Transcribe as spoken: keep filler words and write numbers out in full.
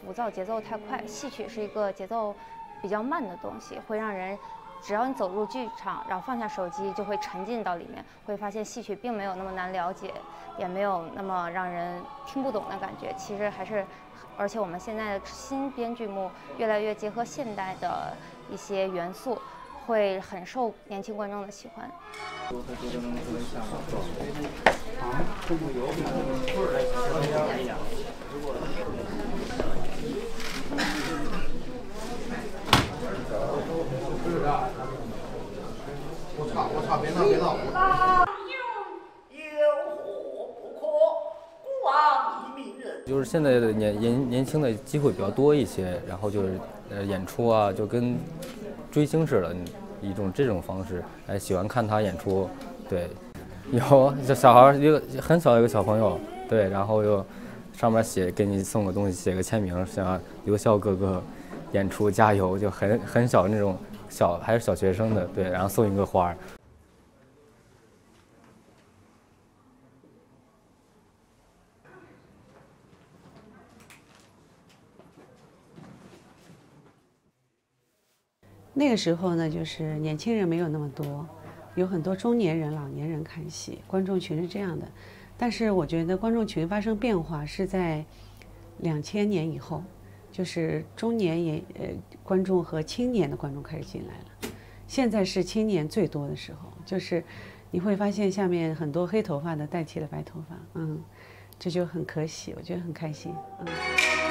浮躁，节奏太快。戏曲是一个节奏比较慢的东西，会让人只要你走入剧场，然后放下手机，就会沉浸到里面，会发现戏曲并没有那么难了解，也没有那么让人听不懂的感觉。其实还是，而且我们现在的新编剧目越来越结合现代的一些元素，会很受年轻观众的喜欢。 我操！我操！别闹！别闹！ 就是现在的年年年轻的机会比较多一些，然后就是呃演出啊，就跟追星似的，一种这种方式，哎，喜欢看他演出。对，有这小孩一个很小一个小朋友，对，然后又上面写给你送个东西，写个签名，想留校哥哥演出加油，就很很小那种小还是小学生的，对，然后送一个花。 那个时候呢，就是年轻人没有那么多，有很多中年人、老年人看戏，观众群是这样的。但是我觉得观众群发生变化是在两千年以后，就是中年也呃观众和青年的观众开始进来了。现在是青年最多的时候，就是你会发现下面很多黑头发的代替了白头发，嗯，这就很可喜，我觉得很开心，嗯。